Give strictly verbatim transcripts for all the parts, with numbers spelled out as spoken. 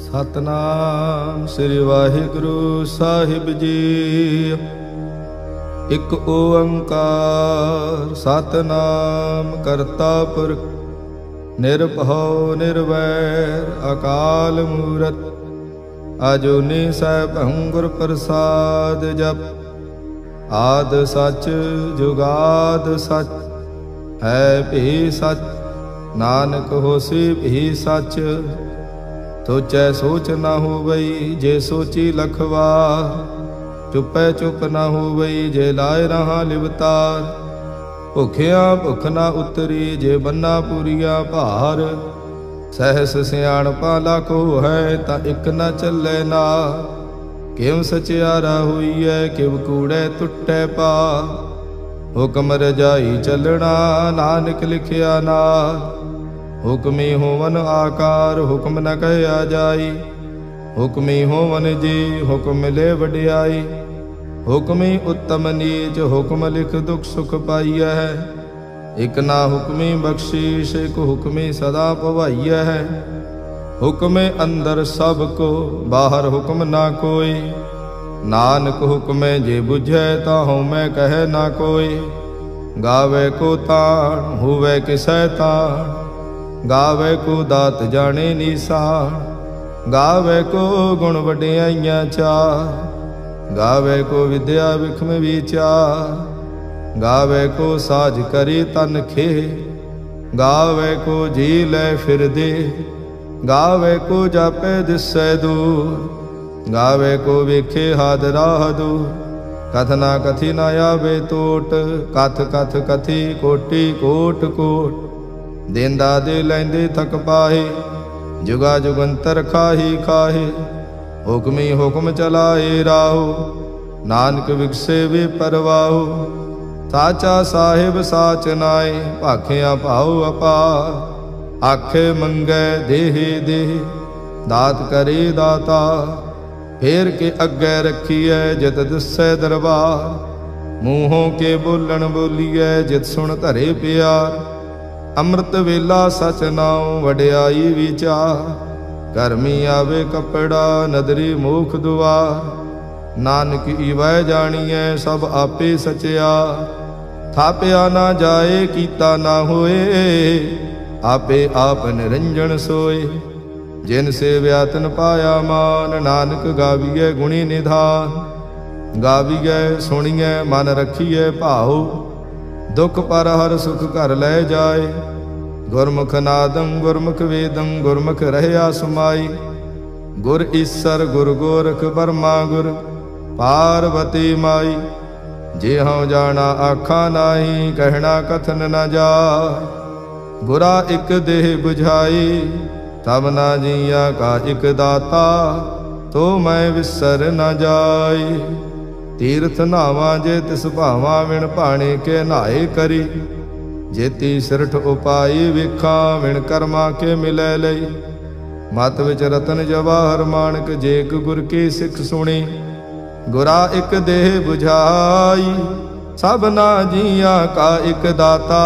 सतनाम श्री वाहिगुरु साहिब जी। एक ओंकार सतनाम करता पुरख निरभउ निर्वैर अकाल मूरत अजूनी सैभं गुर प्रसाद जप। आद सच जुगाद सच है भी सच नानक होसी भी सच। सोचै सोच न होवई जे सोची लखवार चुपै चुप न होवई जे लाए रहा लिवतार। भुखिया भुख न उतरी जे बन्ना पूरिया भार। सहस सियाणपा लाखो है ता इक न चलै नार। किव सचियारा होईऐ किव कूड़े टुटै पा। हुक्म रजाई चलना नानक लिखिया नार। हुक्मी होवन आकार हुक्म न कहया जाई। हुक्मी होवन जी हुक्म ले वडियाई। हुक्मी उत्तम नीच हुक्म लिख दुख सुख पाइया है। एक ना हुक्मी बख्शीश एक हुक्मी सदा पवाइया है। हुक्मे अंदर सब को बाहर हुक्म ना कोई। नानक हुक्मे जे बुझै ताहु मैं कहे ना कोई। गावे को ताण हुवे किसै ताण। गावे को दात जाने निशान। गावे को गुण वडियाइयां चार। गावे को विद्या विखम विचार। गावे को साज करी तन खे। गावे को जी लै फिर दे। गावे को जापे दिसै दूर। गावे को वेखे हाद राह दूर। कथना कथी न आवे टोट। कथ कथ कथी कोटि कोट कोट। देंदा दे लैंदे थक पाहे जुगा जुगंतर खाही खाहे। हुक्मी हुक्म चलाए राहो नानक विकसे वे परवाहो। साचा साहिब साच नाए भाखिया भाओ अपार। आखे मंगै देहे देह दात करे दाता। फेर के अग्गै रखिए जित दिसै दरबार। मूहों के बोलन बोलिए जित सुन धरे प्यार। अमृत वेला सच नाउ वड्याई विचार। गर्मी आवे कपड़ा नदरी मुख दुआर। नानक इवै जानिए सब आपे सचिया। थाप्या ना जाए कीता ना होए। आपे आप निरंजन सोए। जिन से व्यातन पाया मान नानक गाविए गुणी निधान। गाविए सुनिए मन रखिए भाओ। दुख पर हर सुख घर लै जाए। गुरमुख नादं गुरमुख वेदं गुरमुख रहया समाई। गुर ईसर गुर गोरख बर्मा गुर पार्वती माई। जे हूँ जाना आखा नाही कहना कथन न जाय। गुरा इक देह बुझाई तब ना जिया का इक दाता। तो मैं विसर न जाई। तीर्थ नावा जे तिस भावा विण भाणे के नहाए करी। जेती सिरठ उपाई विखा विण कर्मा के मिलै लई। मत विच रतन जवाहर माणक जेक गुर की सिख सुणी। गुरा इक देह बुझाई सब ना जिया का इक दाता।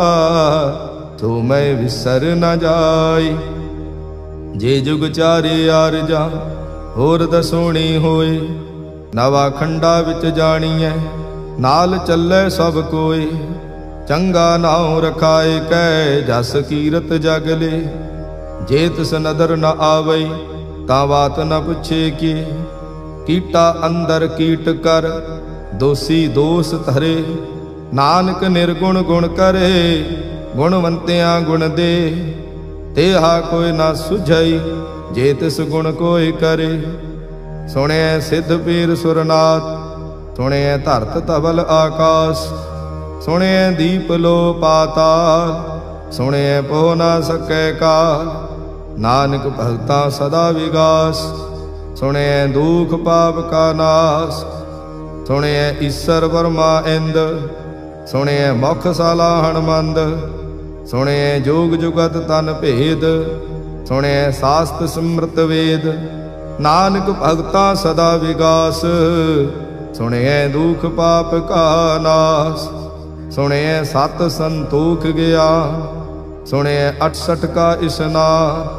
तो मैं विसर न जाई। जे जुग चारे आरजा होर दसोणी होए। नवा खंडा विच जाणीए नाल चलै सब कोई। चंगा नाउ रखाए कै जस कीरत जगले। जे तिस नदर न आवई ता बात न पुछे की। कीटा अंदर कीट कर दोषी दोष धरे। नानक निर्गुण गुण करे गुणवंतियां गुण दे। तेहा कोई ना सुझई जे तिस गुण कोई करे। सुने सिद्ध पीर सुरनाथ सुने धरत धवल आकाश। सुने दीप लो पाताल सुने पो ना सकै काल। नानक भगता सदा विगास सुने दुख पाप का नाश। सुने ईसर वर्मा इंद सुने मुख साला हणमंद। सुने जोग जुगत तन भेद सुने शास्त्र सिमृत वेद। नानक भगता सदा विगास सुने दुख पाप का नाश। सुने सत संतोख गया सुने अठसठ का स्नान।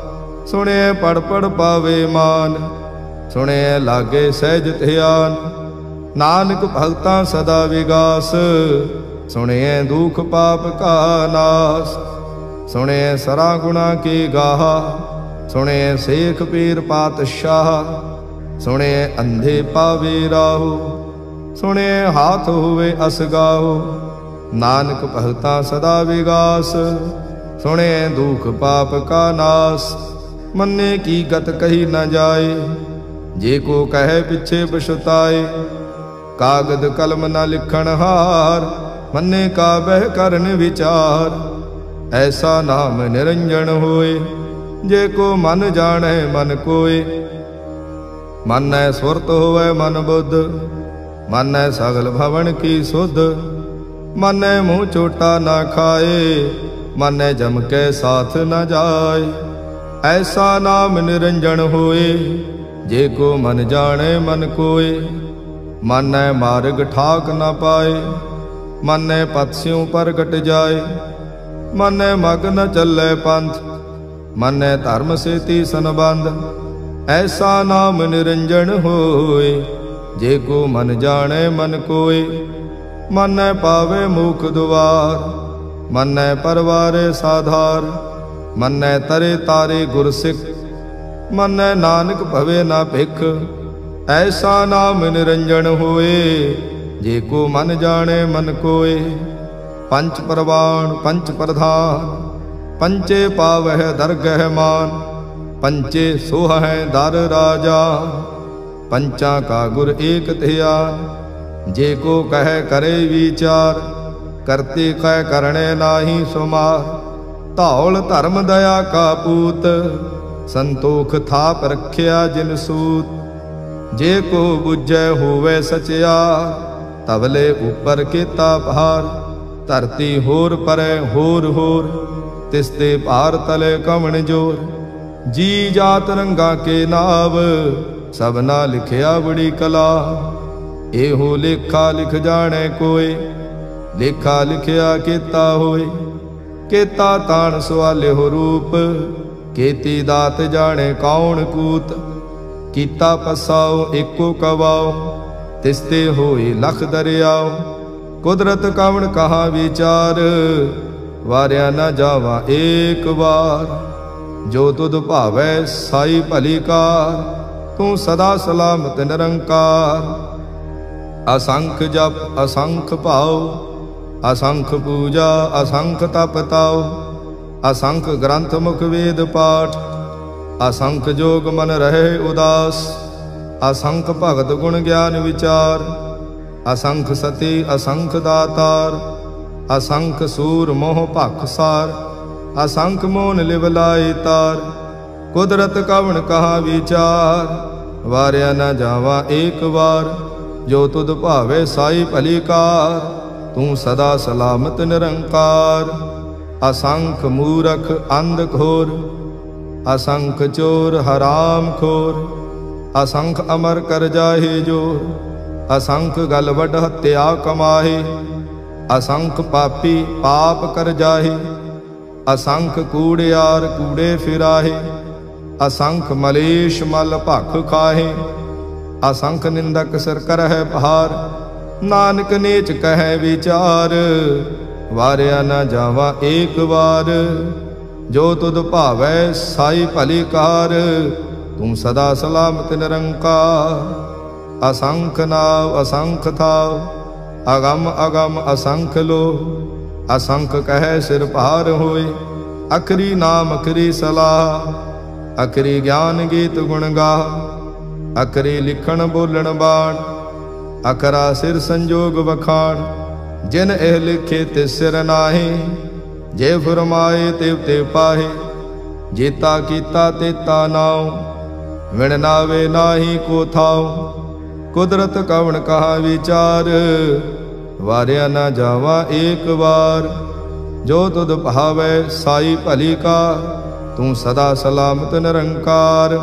ਸੁਣਿਐ ਪੜ ਪੜ ਪਾਵੇ ਮਾਨ, ਸੁਣਿਐ ਲਾਗੇ ਸਹਿਜ ਧਿਆਨ। ਨਾਨਕ ਭਗਤਾਂ ਸਦਾ ਵਿਗਾਸ, ਸੁਣਿਐ ਦੁਖ ਪਾਪ ਕਾ ਨਾਸ। ਸੁਣਿਐ ਸਰਾ ਗੁਣਾ ਕੀ ਗਾਹਾ, ਸੁਣਿਐ ਸੇਖ ਪੀਰ ਪਾਤਸ਼ਾਹ। ਸੁਣਿਐ ਅੰਧੇ ਪਾਵੇ ਰਾਹੂ, ਸੁਣਿਐ ਹਾਥ ਹੋਵੇ ਅਸਗਾਹੂ। ਨਾਨਕ ਭਗਤਾਂ ਸਦਾ ਵਿਗਾਸ, ਸੁਣਿਐ ਦੁਖ ਪਾਪ ਕਾ ਨਾਸ। ਮੰਨੇ ਕੀ ਗਤ ਕਹੀ ਨ ਜਾਏ, ਜੇ ਕੋ ਕਹੈ ਪਿਛੇ ਪਛੁਤਾਏ। ਕਾਗਦ ਕਲਮ ਨ ਲਿਖਣ ਹਾਰ, ਮੰਨੇ ਕਾ ਬਹਿ ਕਰਨ ਵਿਚਾਰ। ਐਸਾ ਨਾਮ ਨਿਰੰਜਨ ਹੋਏ, ਜੇ ਕੋ ਮਨ ਜਾਣੈ ਮਨ ਕੋਏ। ਮਾਨੈ ਸੁਰਤ ਹੋਵੈ ਮਨ ਬੁੱਧ, ਮਾਨੈ ਸਗਲ ਭਵਨ ਕੀ ਸੁਧ। ਮਾਨੈ ਮੂੰਹ ਚੋਟਾ ਨਾ ਖਾਏ, ਮਾਨੈ ਜਮ ਕੇ ਸਾਥ ਨ ਜਾਏ। ਐਸਾ ਨਾਮ ਨਿਰੰਜਨ ਹੋਏ, ਜੇ ਕੋ ਮਨ ਜਾਣੈ ਮਨ ਕੋਏ। ਮਾਨੈ ਮਾਰਗ ਠਾਕ ਨ ਪਾਏ, ਮਾਨੈ ਪਤਸਿਉ ਪ੍ਰਗਟ ਜਾਏ। ਮਾਨੈ ਮਗ ਨ ਚੱਲੈ ਪੰਥ, ਮਾਨੈ ਧਰਮ ਸੇਤੀ ਸੰਬੰਧ। ਐਸਾ ਨਾਮ ਨਿਰੰਜਨ ਹੋਏ, ਜੇ ਕੋ ਮਨ ਜਾਣੈ ਮਨ ਕੋਏ। ਮਾਨੈ ਪਾਵੇ ਮੁਖ ਦੁਆਰ, ਮਾਨੈ ਪਰਵਾਰੇ ਸਾਧਾਰ। ਮਾਨੈ ਤਰੇ ਤਾਰੇ ਗੁਰ ਸਿੱਖ, ਮਾਨੈ ਨਾਨਕ ਭਵੇ ਨਾ ਭਿਖ। ਐਸਾ ਨਾਮ ਨਿਰੰਜਨ ਹੋਏ, ਜੇ ਕੋ ਮਨ ਜਾਣੈ ਮਨ ਕੋਏ। ਪੰਚ ਪ੍ਰਵਾਣ ਪੰਚ ਪ੍ਰਧਾਨ, ਪੰਚੇ ਪਾਵਹਿ ਦਰਗਹਿ ਮਾਨ। ਪੰਚੇ ਸੋਹਹਿ ਦਰ ਰਾਜਾ, ਪੰਚਾਂ ਕਾ ਗੁਰ ਏਕ ਧਿਆਨ। ਜੇ ਕੋ ਕਹਿ ਕਰੇ ਵਿਚਾਰ, ਕਰਤੇ ਕਹਿ ਕਰਣੇ ਨਾਹੀ ਸੁਮਾਰ। ਧੌਲ ਧਰਮ ਦਇਆ ਕਾ ਪੂਤ, ਸੰਤੋਖ ਥਾਪ ਰਖਿਆ ਜਿਨ ਸੂਤ। ਜੇ ਕੋ ਬੁਝੈ ਹੋਵੇ ਸਚਿਆਰ, ਤਵਲੇ ਉਪਰ ਕੀਤਾ ਭਾਰ। ਧਰਤੀ ਹੋਰ ਪਰੈ ਹੋਰ ਹੋਰ, ਤਿਸ ਤੇ ਭਾਰ ਤਲੇ ਕਵਣ ਜੋਰ। ਜੀ ਜਾਤ ਰੰਗਾ ਕੇ ਨਾਵ, ਸਭਨਾ ਲਿਖਿਆ ਬੜੀ ਕਲਾ। ਇਹੋ ਲੇਖਾ ਲਿਖ ਜਾਣੈ ਕੋਇ, ਲੇਖਾ ਲਿਖਿਆ ਕੀਤਾ ਹੋਏ। ਕੀਤਾ ਤਾਣ ਸਵਾਲਿਓ ਰੂਪ, ਕੀਤੀ ਦਾਤ ਜਾਣੈ ਕੌਣ ਕੂਤ। ਕੀਤਾ ਪਸਾਓ ਏਕੋ ਕਵਾਓ, ਤਿਸ ਤੇ ਹੋਏ ਲਖ ਦਰਿਆਓ। ਕੁਦਰਤ ਕਵਣ ਕਹਾ ਵਿਚਾਰ, ਵਾਰਿਆ ਨਾ ਜਾਵਾ ਏਕ ਵਾਰ। ਜੋ ਤੁਧ ਭਾਵੈ ਸਾਈ ਭਲੀ ਕਾਰ, ਤੂੰ ਸਦਾ ਸਲਾਮਤ ਨਿਰੰਕਾਰ। ਅਸੰਖ ਜਪ ਅਸੰਖ ਭਾਉ, ਅਸੰਖ ਪੂਜਾ ਅਸੰਖ ਤਪ ਤਾਉ। ਅਸੰਖ ਗ੍ਰੰਥ ਮੁਖ ਵੇਦ ਪਾਠ, ਅਸੰਖ ਜੋਗ ਮਨ ਰਹੇ ਉਦਾਸ। ਅਸੰਖ ਭਗਤ ਗੁਣ ਗਿਆਨ ਵਿਚਾਰ, ਅਸੰਖ ਸਤੀ ਅਸੰਖ ਦਾਤਾਰ। ਅਸੰਖ ਸੂਰ ਮੋਹ ਭਖ ਸਾਰ, ਅਸੰਖ ਮੋਨ ਲਿਵ ਲਾਏ ਤਾਰ। ਕੁਦਰਤ ਕਵਣ ਕਹਾ ਵਿਚਾਰ, ਵਾਰਿਆ ਨਾ ਜਾਵਾ ਏਕ ਵਾਰ। ਜੋ ਤੁਧ ਭਾਵੇ ਸਾਈ ਭਲੀ ਕਾਰ, ਤੂੰ ਸਦਾ ਸਲਾਮਤ ਨਿਰੰਕਾਰ। ਅਸੰਖ ਮੂਰਖ ਅੰਧ ਘੋਰ, ਅਸੰਖ ਚੋਰ ਹਰਾਮ ਖੋਰ। ਅਸੰਖ ਅਮਰ ਕਰ ਜਾਹੇ ਜੋਰ, ਅਸੰਖ ਗਲ ਵੱਡ ਹੱਤਿਆ ਕਮਾਹੇ। ਅਸੰਖ ਪਾਪੀ ਪਾਪ ਕਰ ਜਾਹੇ, ਅਸੰਖ ਕੂੜਿਆਰ ਕੂੜੇ ਫਿਰਾਹੇ। ਅਸੰਖ ਮਲੇਸ਼ ਮਲ ਭਖ ਖਾਹੇ, ਅਸੰਖ ਨਿੰਦਕ ਸਿਰ ਕਰਹਿ ਭਾਰ। ਨਾਨਕ ਨੀਚ ਕਹਿ ਵਿਚਾਰ, ਵਾਰਿਆ ਨਾ ਜਾਵਾ ਏਕ ਵਾਰ। ਜੋ ਤੁਧ ਭਾਵੈ ਸਾਈ ਭਲੀ ਕਾਰ, ਤੂੰ ਸਦਾ ਸਲਾਮਤ ਨਿਰੰਕਾਰ। ਅਸੰਖ ਨਾਵ ਅਸੰਖ ਥਾਵ, ਅਗਮ ਅਗਮ ਅਸੰਖ ਲੋ। ਅਸੰਖ ਕਹਿ ਸਿਰ ਭਾਰ ਹੋਏ, ਅਖਰੀ ਨਾਮ ਅਖਰੀ ਸਲਾਹ। ਅਖਰੀ ਗਿਆਨ ਗੀਤ ਗੁਣ ਗਾਹ, ਅਖਰੀ ਲਿਖਣ ਬੋਲਣ ਬਾਣ। ਅਖਰਾ ਸਿਰ ਸੰਜੋਗ ਵਖਾਣ, ਜਿਨ ਇਹ ਲਿਖੇ ਤੇ ਸਿਰ ਨਾਹੀ। ਜੇ ਫਰਮਾਏ ਤਿਵ ਤੇ ਪਾਹੇ, ਜੀਤਾ ਕੀਤਾ ਤੇਤਾ ਨਾਉ। ਵਿਣ ਨਾਵੇ ਨਾਹੀ ਕੋ ਥਾਉ, ਕੁਦਰਤ ਕਵਣ ਕਹਾ ਵਿਚਾਰ। ਵਾਰਿਆ ਨਾ ਜਾਵਾ ਏਕ ਵਾਰ। ਜੋ ਤੁਧ ਭਾਵੈ ਸਾਈ ਭਲੀ ਕਾਰ, ਤੂੰ ਸਦਾ ਸਲਾਮਤ ਨਿਰੰਕਾਰ।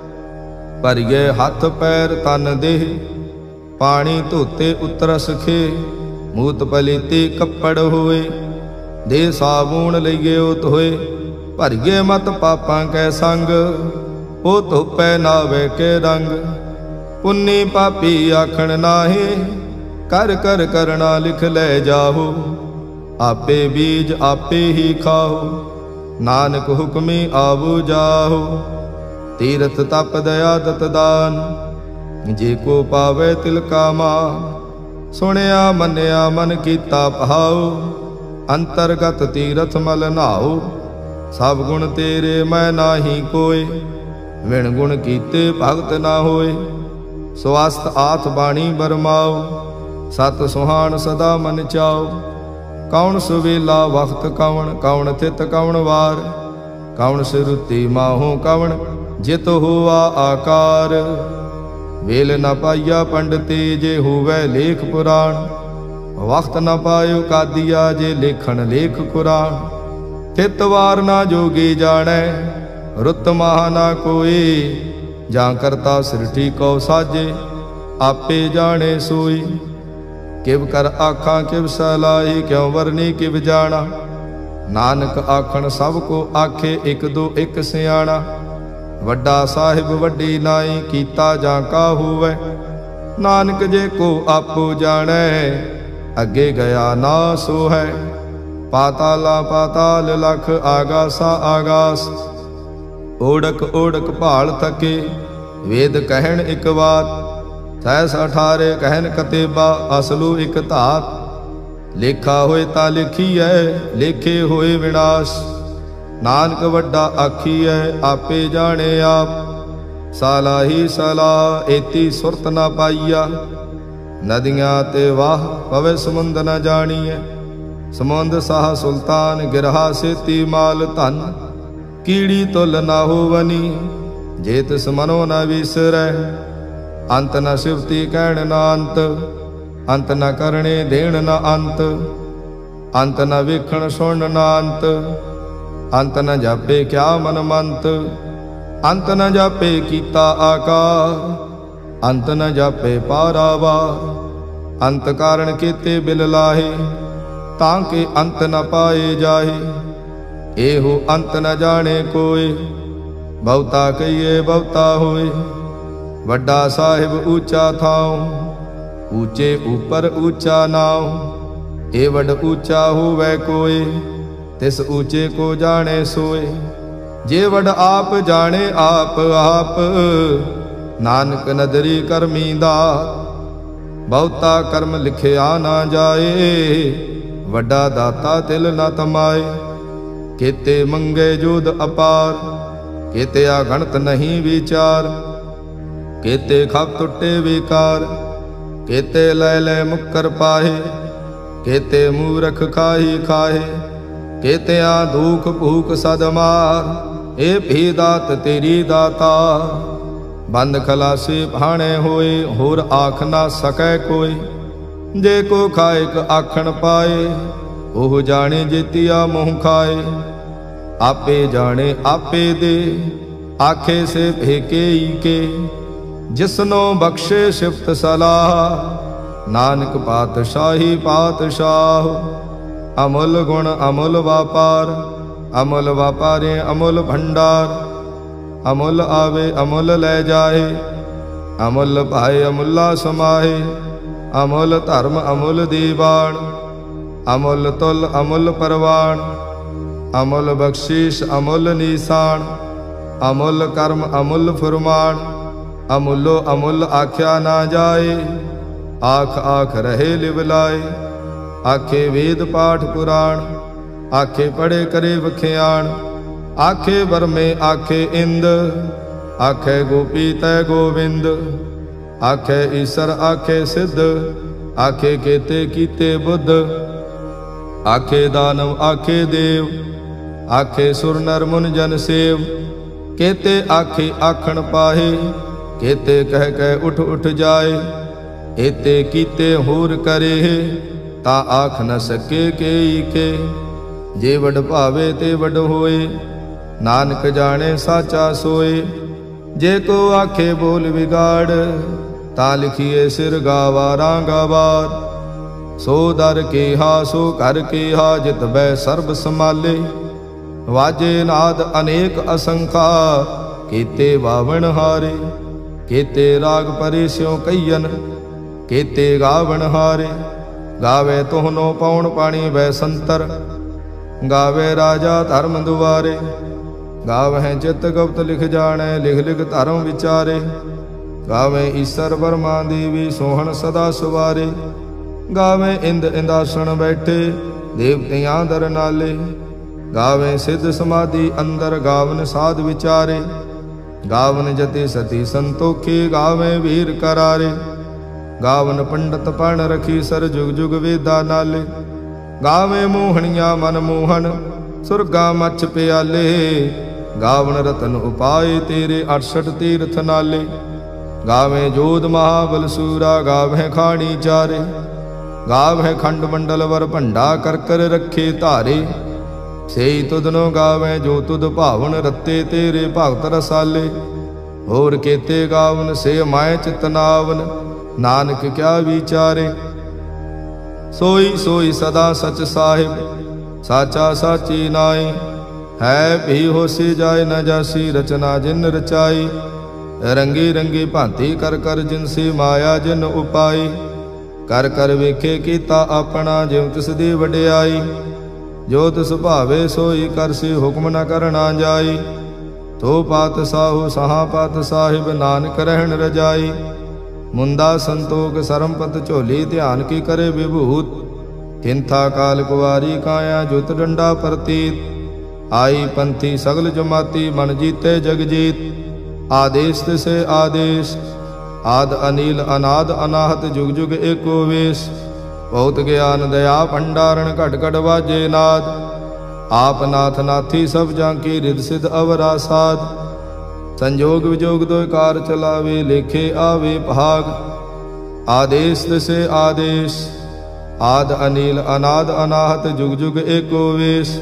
ਭਰੀਏ ਹੱਥ ਪੈਰ ਤਨ ਦੇਹ, ਪਾਣੀ ਧੋਤੇ ਉਤਰਸ ਖੇ। ਮੂਤ ਪਲੀਤੀ ਕੱਪੜ ਹੋਏ, ਦੇ ਸਾਬੂਣ ਲਈਏ ਧੋਏ। ਭਰੀਏ ਮਤ ਪਾਪਾਂ ਕੈ ਸੰਗ, ਉਹ ਧੋਪੈ ਨਾਵੇ ਕੇ ਰੰਗ। ਪੁੰਨੀ ਪਾਪੀ ਆਖਣ ਨਾਹੀ, ਕਰ ਕਰ ਕਰਣਾ ਲਿਖ ਲੈ ਜਾਹੋ। ਆਪੇ ਬੀਜ ਆਪੇ ਹੀ ਖਾਓ, ਨਾਨਕ ਹੁਕਮੀ ਆਵੋ ਜਾਹੋ। ਤੀਰਥ ਤਪ ਦਇਆ ਦਤ ਦਾਨ, ਜੇ ਕੋ ਪਾਵੇ ਤਿਲ ਕਾ ਮਾਨ। ਸੁਣਿਆ ਮੰਨਿਆ ਮਨ ਕੀਤਾ ਭਾਉ, ਅੰਤਰਗਤ ਤੀਰਥ ਮਲ ਨਾਉ। ਸਭ ਗੁਣ ਤੇਰੇ ਮੈਂ ਨਾਹੀ ਕੋਇ, ਵਿਣ ਗੁਣ ਕੀਤੇ ਭਗਤ ਨਾ ਹੋਏ। ਸਵਸਤ ਆਥ ਬਾਣੀ ਬਰਮਾਓ, ਸਤ ਸੁਹਾਣ ਸਦਾ ਮਨ ਚਾਓ। ਕੌਣ ਸੁਵੇਲਾ ਵਖਤ ਕਵਣ, ਕੌਣ ਥਿਤ ਕਵਣ ਵਾਰ। ਕੌਣ ਸਿਰੁਤੀ ਮਾਹੋ ਕਵਣ, ਜਿਤ ਹੋਆ ਆਕਾਰ। ਵੇਲ ਨ ਪਾਈਆ ਪੰਡਤੀ, ਜੇ ਹੋਵੇ ਲੇਖ ਪੁਰਾਣ। ਵਖਤ ਨ ਪਾਇਓ ਕਾਦੀਆ, ਜੇ ਲੇਖਣ ਲੇਖ ਕੁਰਾਨ। ਥਿਤ ਵਾਰ ਨਾ ਜੋਗੀ ਜਾਣੈ, ਰੁੱਤ ਮਾਹ ਨਾ ਕੋਈ। ਜਾਂ ਕਰਤਾ ਸ੍ਰਿਸ਼ਟੀ ਕਉ ਸਾਜੇ, ਆਪੇ ਜਾਣੇ ਸੋਈ। ਕਿਵ ਕਰ ਆਖਾਂ ਕਿਵ ਸਲਾਹੀ, ਕਿਉ ਵਰਨੀ ਕਿਵ ਜਾਣਾ। ਨਾਨਕ ਆਖਣ ਸਭ ਕੋ ਆਖੇ, ਇਕ ਦੋ ਇਕ ਸਿਆਣਾ। ਵੱਡਾ ਸਾਹਿਬ ਵੱਡੀ ਨਾਈ, ਕੀਤਾ ਜਾਂ ਕਾ ਹੋਵੈ। ਨਾਨਕ ਜੇ ਕੋ ਆਪੋ ਜਾਣੈ, ਅੱਗੇ ਗਿਆ ਨਾ ਸੋ ਹੈ। ਪਾਤਾਲਾ ਪਾਤਾਲ ਲਖ, ਆਗਾਸਾ ਆਗਾਸ। ਓੜਕ ਓੜਕ ਭਾਲ ਥਕੇ, ਵੇਦ ਕਹਿਣ ਇਕ ਬਾਤ। ਸੈਸ ਅਠਾਰੇ ਕਹਿਨ ਕਤੇਬਾ, ਅਸਲੂ ਇਕ ਧਾਤ। ਲੇਖਾ ਹੋਏ ਤਾਂ ਲਿਖੀਐ, ਲੇਖੇ ਹੋਏ ਵਿਨਾਸ਼। ਨਾਨਕ ਵੱਡਾ ਆਖੀਐ, ਆਪੇ ਜਾਣੇ ਆਪ। ਸਾਲਾਹੀ ਸਲਾਹ, ਏਤੀ ਸੁਰਤ ਨਾ ਪਾਈਆ। ਨਦੀਆਂ ਤੇ ਵਾਹ, ਪਵੇ ਸਮੁੰਦ ਨ ਜਾਣੀਐ। ਸਮੁੰਦ ਸਾਹ ਸੁਲਤਾਨ, ਗਿਰਹਾ ਸੇਤੀ ਮਾਲ ਧਨ। ਕੀੜੀ ਤੁਲ ਨਾ ਹੋਵਨੀ, ਜੇ ਤਿਸ ਮਨੋ ਨ ਵਿਸਰੈ। ਅੰਤ ਨ ਸਿਵਤੀ ਕਹਿਣ ਨਾ ਅੰਤ, ਅੰਤ ਨ ਕਰਣੇ ਦੇਣ ਨਾ ਅੰਤ। ਅੰਤ ਨ ਵੇਖਣ ਸੁਣ ਨਾ ਅੰਤ, ਅੰਤ ਨ ਜਾਪੇ ਕਿਆ ਮਨ ਮੰਤ। ਅੰਤ ਨ ਜਾਪੇ ਕੀਤਾ ਆਕਾਰ, ਅੰਤ ਨ ਜਾਪੇ ਪਾਰਾਵਾਰ। ਅੰਤ ਕਾਰਣ ਕੀਤੇ ਬਿਲ ਲਾਹੇ, ਤਾਂ ਕਿ ਅੰਤ ਨ ਪਾਏ ਜਾਹੇ। ਇਹੋ ਅੰਤ ਨ ਜਾਣੇ ਕੋਇ, ਬਹੁਤਾ ਕਹੀਏ ਬਹੁਤਾ ਹੋਏ। ਵੱਡਾ ਸਾਹਿਬ ਊਚਾ ਥਾਉ, ਊਚੇ ਉਪਰ ਊਚਾ ਨਾਉ। ਇਹ ਵੱਡ ਊਚਾ ਹੋਵੇ ਕੋਇ, ਤਿਸ ਊਚੇ ਕੋ ਜਾਣੇ ਸੋਏ। ਜੇ ਵੱਡ ਆਪ ਜਾਣੇ ਆਪ ਆਪ, ਨਾਨਕ ਨਦਰੀ ਕਰਮੀ ਦਾਤ। ਬਹੁਤਾ ਕਰਮ ਲਿਖਿਆ ਨਾ ਜਾਏ, ਵੱਡਾ ਦਾਤਾ ਤਿਲ ਨ ਤਮਾਏ। ਕੀਤੇ ਮੰਗੇ ਜੋਧ ਅਪਾਰ, ਕੀਤੇ ਅਗਣਤ ਨਹੀਂ ਵਿਚਾਰ। ਕੀਤੇ ਖਪ ਟੁੱਟੇ ਵਿਕਾਰ, ਕੀਤੇ ਲੈ ਲੈ ਮੁੱਕਰ ਪਾਹੇ। ਕੀਤੇ ਮੂਰਖ ਖਾਹੀ ਖਾਹੇ, ਕੀਤਿਆਂ ਦੁਖ ਭੂਖ ਸਦ ਮਾਰ। ਇਹ ਭੀ ਦਾਤ ਤੇਰੀ ਦਾਤਾ, ਬੰਦ ਖਲਾਸੀ ਭਾਣੇ ਹੋਏ। ਹੋਰ ਆਖ ਨਾ ਸਕੈ ਕੋਈ, ਜੇ ਕੋ ਖਾਇਕ ਆਖਣ ਪਾਏ। ਉਹ ਜਾਣੇ ਜੇਤੀਆ ਮੂੰਹ ਖਾਏ। ਆਪੇ ਜਾਣੇ ਆਪੇ ਦੇ, ਆਖੇ ਸੇ ਭੇਕੇ ਈ ਕੇ। ਜਿਸਨੋ ਬਖਸ਼ੇ ਸਿਫਤ ਸਲਾਹ, ਨਾਨਕ ਪਾਤਸ਼ਾਹੀ ਪਾਤਸ਼ਾਹ। ਅਮੁੱਲ ਗੁਣ ਅਮੁੱਲ ਵਾਪਾਰ, ਅਮੁੱਲ ਵਾਪਾਰੇ ਅਮੁੱਲ ਭੰਡਾਰ। ਅਮੁੱਲ ਆਵੇ ਅਮੁੱਲ ਲੈ ਜਾਏ, ਅਮੁੱਲ ਭਾਏ ਅਮੁੱਲਾ ਸਮਾਏ। ਅਮੁੱਲ ਧਰਮ ਅਮੁੱਲ ਦੀਵਾਨ, ਅਮੁੱਲ ਤੁਲ ਅਮੁੱਲ ਪਰਵਾਨ। ਅਮੁੱਲ ਬਖਸ਼ੀਸ਼ ਅਮੁੱਲ ਨੀਸਾਨ, ਅਮੁੱਲ ਕਰਮ ਅਮੁੱਲ ਫੁਰਮਾਨ। ਅਮੁੱਲੋ ਅਮੁੱਲ ਆਖਿਆ ਨਾ ਜਾਏ, ਆਖ ਆਖ ਰਹੇ ਲਿਵ ਲਾਏ। ਆਖੇ ਵੇਦ ਪਾਠ ਪੁਰਾਣ, ਆਖੇ ਪੜੇ ਕਰੇ ਵਖਿਆਣ। ਆਖੇ ਬਰਮੇ ਆਖੇ ਇੰਦ, ਆਖੇ ਗੋਪੀ ਤੈ ਗੋਵਿੰਦ। ਆਖੇ ਈਸਰ ਆਖੇ ਸਿੱਧ, ਆਖੇ ਕੇਤੇ ਕੀਤੇ ਬੁੱਧ। ਆਖੇ ਦਾਨਵ ਆਖੇ ਦੇਵ, ਆਖੇ ਸੁਰ ਨਰ ਮੁਨ ਜਨ ਸੇਵ। ਕੇਤੇ ਆਖੇ ਆਖਣ ਪਾਹੇ, ਕੇਤੇ ਕਹਿ ਕਹਿ ਉਠ ਉਠ ਜਾਏ। ਏਤੇ ਕੀਤੇ ਹੋਰ ਕਰੇ, ਤਾਂ ਆਖ ਨ ਸਕੇ ਕੇਈ ਕੇ। ਜੇ ਵਡ ਭਾਵੇ ਤੇ ਵਡ ਹੋਏ, ਨਾਨਕ ਜਾਣੇ ਸਾਚਾ ਸੋਏ। ਜੇ ਕੋ ਆਖੇ ਬੋਲ ਵਿਗਾੜ, ਤਾਂ ਲਿਖੀਏ ਸਿਰ ਗਾਵਾ ਰਾਂਗਾਵਾਰ। ਸੋ ਦਰ ਕੇਹਾ ਸੋ ਘਰ ਕੇਹਾ, ਜਿਤ ਬੈ ਸਰਬ ਸਮਾਲੇ। ਵਾਜੇ ਨਾਦ ਅਨੇਕ ਅਸੰਖਾ, ਕੀਤੇ ਬਾਵਣ ਹਾਰੇ। ਕੀਤੇ ਰਾਗ ਪਰੇ ਸਿਉ ਕਈਨ, ਕੀਤੇ ਗਾਵਣ ਹਾਰੇ। ਗਾਵੇ ਤੋਹਨੋ ਪਉਣ ਪਾਣੀ ਬੈ ਸੰਤਰ, ਗਾਵੇ ਰਾਜਾ ਧਰਮ ਦੁਆਰੇ। ਗਾਵਹਿ ਚਿਤ ਗੁਪਤ ਲਿਖ ਜਾਣੈ, ਲਿਖ ਲਿਖ ਧਰਮ ਵਿਚਾਰੇ। ਗਾਵੇ ਈਸਰ ਬਰਮਾ ਦੇਵੀ, ਸੋਹਣ ਸਦਾ ਸੁਵਾਰੇ। ਗਾਵੇ ਇੰਦ ਇੰਦਾਸਣ ਬੈਠੇ, ਦੇਵਤਿਆਂ ਦਰ ਨਾਲੇ। ਗਾਵੇ ਸਿੱਧ ਸਮਾਧੀ ਅੰਦਰ, ਗਾਵਨ ਸਾਧ ਵਿਚਾਰੇ। ਗਾਵਨ ਜਤੀ ਸਤੀ ਸੰਤੋਖੀ, ਗਾਵੇ ਵੀਰ ਕਰਾਰੇ। ਗਾਵਨ ਪੰਡਤ ਪਣ ਰਖੀ ਸਰ, ਜੁਗ ਜੁਗ ਵੇਦਾ ਨਾਲੇ। ਗਾਵੇ ਮੋਹਣੀਆਂ ਮਨ ਮੋਹਨ, ਸੁਰਗਾ ਮੱਛ ਪਿਆਲੇ। ਗਾਵਨ ਰਤਨ ਉਪਾਏ ਤੇਰੇ, ਅਠਸਠ ਤੀਰਥ ਨਾਲੇ। ਗਾਵੇ ਜੋਧ ਮਹਾਬਲ ਸੂਰਾ, ਗਾਵੇ ਖਾਣੀ ਚਾਰੇ। ਗਾਵੇ ਖੰਡ ਮੰਡਲ ਵਰ ਭੰਡਾ, ਕਰ ਕਰ ਰੱਖੇ ਧਾਰੇ। ਸੇਈ ਤੁਧਨੋ ਗਾਵੇ ਜੋ ਤੁਧ ਭਾਵਨ, ਰਤੇ ਤੇਰੇ ਭਗਤ ਰਸਾਲੇ। ਹੋਰ ਕੀਤੇ ਗਾਵਨ ਸੇ ਮਾਇ ਚਿਤਨਾਵਨ, ਨਾਨਕ ਕਿਆ ਵਿਚਾਰੇ। ਸੋਈ ਸੋਈ ਸਦਾ ਸਚ ਸਾਹਿਬ, ਸਾਚਾ ਸਾਚੀ ਨਾਈ। ਹੈ ਭੀ ਹੋਸੀ ਜਾਏ ਨ ਜਾਸੀ, ਰਚਨਾ ਜਿਨ ਰਚਾਈ। ਰੰਗੀ ਰੰਗੀ ਭਾਂਤੀ ਕਰ ਕਰ ਜਿਨਸੀ, ਮਾਇਆ ਜਿਨ ਉਪਾਈ। ਕਰ ਕਰ ਵੇਖੇ ਕੀਤਾ ਆਪਣਾ, ਜਿਉ ਤਿਸ ਦੀ ਵਡਿਆਈ। ਜੋ ਤਿਸ ਭਾਵੇ ਸੋਈ ਕਰਸੀ, ਹੁਕਮ ਨ ਕਰਨਾ ਜਾਈ। ਤੋ ਪਾਤ ਸਾਹੂ ਸਹਾ ਪਾਤ ਸਾਹਿਬ, ਨਾਨਕ ਰਹਿਣ ਰਜਾਈ। ਮੁੰਦਾ ਸੰਤੋਖ ਸਰਮਪਤ ਝੋਲੀ, ਧਿਆਨ ਕੀ ਕਰੇ ਵਿਭੂਤ। ਥਿੰਥਾ ਕਾਲ ਕੁਵਾਰੀ ਕਾਇਆ, ਜੁਤ ਡੰਡਾ ਪ੍ਰਤੀਤ। ਆਈ ਪੰਥੀ ਸਗਲ ਜਮਾਤੀ, ਮਨ ਜੀਤੇ ਜਗ ਜੀਤ। ਆਦੇਸ਼ ਤਿਸੇ ਆਦੇਸ਼, ਆਦ ਅਨੀਲ ਅਨਾਦ ਅਨਾਹਤ, ਜੁਗ ਜੁਗ ਏਕੋ ਵੇਸ। ਬਹੁਤ ਗਿਆਨ ਦਇਆ ਭੰਡਾਰਨ, ਘਟ ਘਟ ਵਾਜੇ ਨਾਦ। ਆਪ ਨਾਥ ਨਾਥੀ ਸਭ ਜਾਂ ਕੀ, ਰਿਦ ਸਿਧ ਅਵਰਾ ਸਾਧ। ਸੰਜੋਗ ਵਿਜੋਗ ਦੋਇ ਕਾਰ ਚਲਾਵੇ, ਲੇਖੇ ਆਵੇ ਭਾਗ। ਆਦੇਸ਼ ਤਿਸੇ ਆਦੇਸ਼, ਆਦ ਅਨੀਲ ਅਨਾਦ ਅਨਾਹਤ, ਜੁਗ ਜੁਗ ਏਕੋ ਵੇਸ।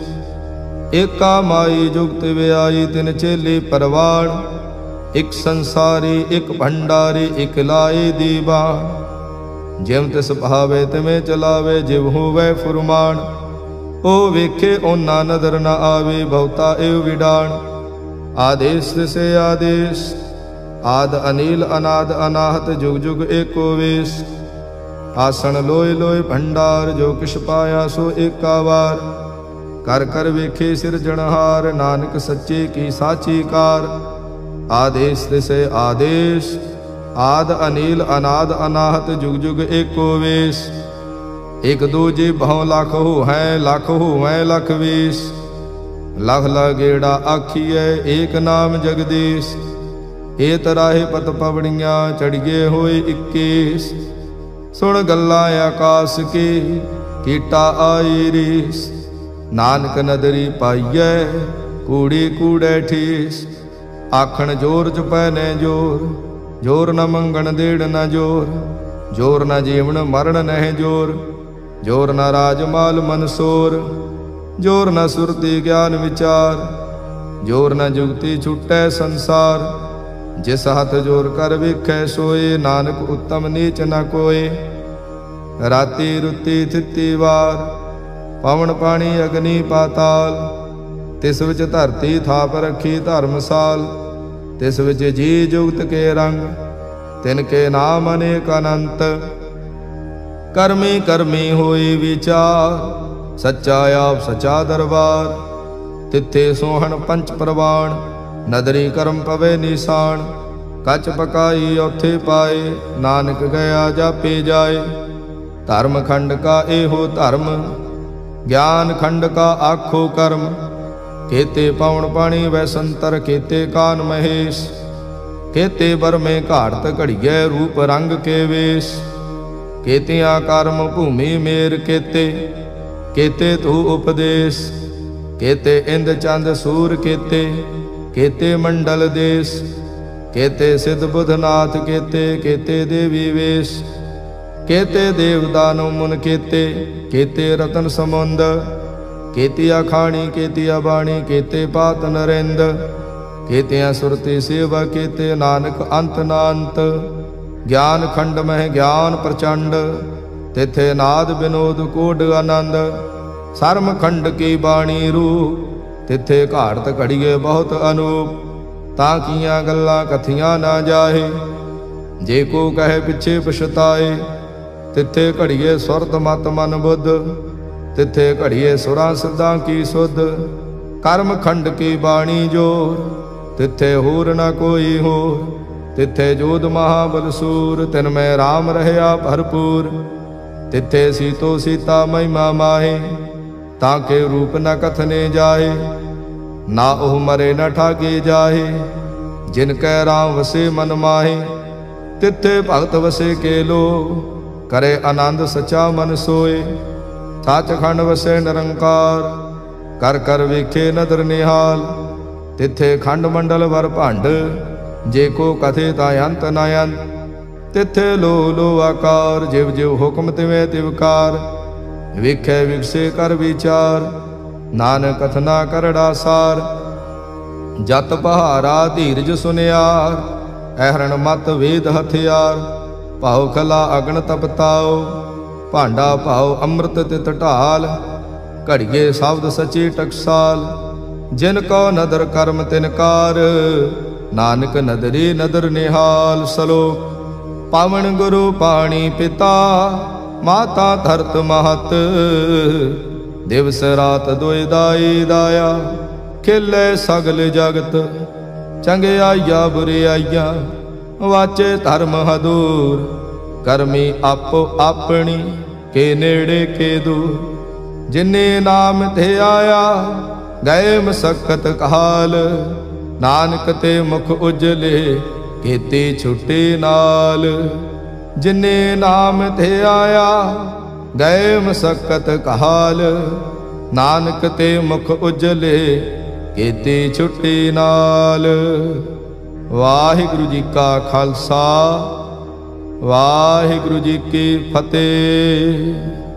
ਏਕਾ ਮਾਈ ਜੁਗਤ ਵਿਆਈ, ਤਿਨ ਚੇਲੇ ਪਰਵਾਣ। ਇਕ ਸੰਸਾਰੀ ਇਕ ਭੰਡਾਰੀ, ਇਕ ਲਾਏ ਦੀਵਾਨ। ਜਿਵ ਤਿਸ ਭਾਵੇ ਤਿਵੇਂ ਚਲਾਵੇ, ਜਿਵ ਹੋਵੇ ਫੁਰਮਾਨ। ਉਹ ਵੇਖੇ ਓਨਾ ਨਦਰ ਨ ਆਵੇ, ਬਹੁਤਾ ਏਵ ਵਿਡਾਣ। ਆਦੇਸ਼ ਤਿਸੇ ਆਦੇਸ਼, ਆਦ ਅਨੀਲ ਅਨਾਦ ਅਨਾਹਤ, ਜੁਗ ਜੁਗ ਏਕੋ ਵੇਸ। ਆਸਣ ਲੋਇ ਲੋਇ ਭੰਡਾਰ, ਜੋ ਕਿਛ ਪਾਇਆ ਸੋ ਏਕਾ ਵਾਰ। ਕਰ ਕਰ ਵੇਖੇ ਸਿਰਜਣਹਾਰ, ਨਾਨਕ ਸੱਚੇ ਕੀ ਸਾਚੀ ਕਾਰ। ਆਦੇਸ਼ ਤਿਸੇ ਆਦੇਸ਼, ਆਦ ਅਨੀਲ ਅਨਾਦ ਅਨਾਹਤ, ਜੁਗ ਜੁਗ ਏਕੋ ਵੇਸ। ਇਕ ਦੂਜੇ ਬਹੁ ਲਖ ਹੋ ਹੈ, ਲਖ ਹੋਵੈ ਲਖ ਵੇਸ। ਲਖ ਲਗੇੜਾ ਆਖੀਐ, ਏਕ ਨਾਮ ਜਗਦੀਸ਼। ਏ ਤਰਾਹੇ ਪਤ ਪਵੜੀਆਂ, ਚੜੀਏ ਹੋਏ ਇੱਕੀਸ। ਸੁਣ ਗੱਲਾਂ ਆਕਾਸ ਕੀ, ਕੀਟਾ ਆਈ ਰੀਸ। ਨਾਨਕ ਨਦਰੀ ਪਾਈਐ, ਕੂੜੀ ਕੂੜੈ ਠੀਸ। ਆਖਣ ਜੋਰ ਜਪੈ ਨੈ ਜੋਰ, ਜੋਰ ਨ ਮੰਗਣ ਦੇੜ ਨ ਜੋਰ। ਜੋਰ ਨ ਜੀਵਨ ਮਰਨ ਨਹਿ ਜੋਰ, ਜੋਰ ਨ ਰਾਜ ਮਾਲ ਮਨਸੋਰ। ਜੋਰ ਨ ਸੁਰਤੀ ਗਿਆਨ ਵਿਚਾਰ, ਜੋਰ ਨ ਜੁਗਤੀ ਛੁਟੈ ਸੰਸਾਰ। ਜਿਸ ਹੱਥ ਜੋਰ ਕਰ ਵੇਖੈ ਸੋਏ, ਨਾਨਕ ਉੱਤਮ ਨੀਚ ਨ ਕੋਏ। ਰਾਤੀ ਰੁੱਤੀ ਥਿੱਤੀ ਵਾਰ, ਪਵਨ ਪਾਣੀ ਅਗਨੀ ਪਾਤਾਲ। ਤਿਸ ਵਿੱਚ ਧਰਤੀ ਥਾਪ ਰੱਖੀ ਧਰਮਸਾਲ। ਤਿਸ ਵਿੱਚ ਜੀ ਜੁਗਤ ਕੇ ਰੰਗ, ਤਿਨ ਕੇ ਨਾਮ ਅਨੇਕ ਅਨੰਤ। ਕਰਮੀ ਕਰਮੀ ਹੋਈ ਵਿਚਾਰ, ਸੱਚਾ ਆਪ ਸੱਚਾ ਦਰਬਾਰ। ਤਿੱਥੇ ਸੋਹਣ ਪੰਚ ਪ੍ਰਵਾਣ, ਨਦਰੀ ਕਰਮ ਪਵੇ ਨਿਸ਼ਾਨ। ਕੱਚ ਪਕਾਈ ਉੱਥੇ ਪਾਏ, ਨਾਨਕ ਗਿਆ ਜਾਪੇ ਜਾਏ। ਧਰਮ ਖੰਡ ਕਾ ਇਹੋ ਧਰਮ, ਗਿਆਨ ਖੰਡ ਕਾ ਆਖੋ ਕਰਮ। केते पावन पाणी वै संतर, केते कान महेश। केते बरमे घाड़त घड़िए, रूप रंग के वेश। केतिया कर्म भूमि मेर केते, केते तू उपदेश। केते इंद चंद सूर केते, केते मंडल देश। केते सिद्ध बुधनाथ केते, केते देवी वेश। केते देवदानु मुन केते, केते रतन समुंद। केतिया खाणी केतिया बाणी, केते पात नरेंद। केतिया सुरति सेवा, केते नानक अंत नांत। ज्ञान खंड मह ज्ञान प्रचंड, तिथे नाद विनोद कोड आनंद। सर्म खंड की बाणी रूप, तिथे घाड़त घड़िए बहुत अनूप, तां कीਆਂ गल्लां कथियां ना जाहे। जे को कहे पिछे पछताए, तिथे घड़िए सुरत मत मन बुद्ध, तिथे घड़िए सुरां सिद्धां की सुध। कर्म खंड की बाणी जोर, तिथे होर न कोई होर। तिथे जोध महाबल सूर, तिन में राम रहया भरपूर। तिथे सीतो सीता महिमा माहे, ताके रूप न कथने जाहे। ना ओह मरे न ठाके जाहे, जिनकै राम वसे मन माहे। तिथे भगत वसे के लो, करे आनंद सचा मन सोए। सचखंड वसे निरंकार, कर कर वेखे नदर निहाल। तिथे खंड मंडल वर भंड, जे को कथे ता अंत न अंत। तिथे लो लो आकार, जिव जिव हुक्म तिवें तिवकार। वेखे विकसे कर विचार, नानक कथना करड़ा सार। जत पहारा धीरज सुनियार, अहरण मत वेद हथियार। भाव खला अगन तपताओ, भांडा भाव अमृत तित ढाल। घड़िए शब्द सची टकसाल, जिन को नदर कर्म तिनकार। नानक नदरी नदर निहाल। सलोक पावन गुरु पाणी पिता, माता धरत महत। दिवस रात दुई दाई दाया, खिले सगल जगत। चंगियाइया बुरियाइया, वाचे धर्म हदूर। करमी आपो अपनी, के नेड़े के दूर। जिन्ने नाम थे आया, गए मसक्कत काल। नानक ते मुख उजले, केती छुट्टी नाल। जिन्ने नाम थे आया, गए मसक्कत काल। नानक ते मुख उजले, केती छुट्टी नाल। वाहिगुरु जी का खालसा, वाहिगुरु जी की फतेह।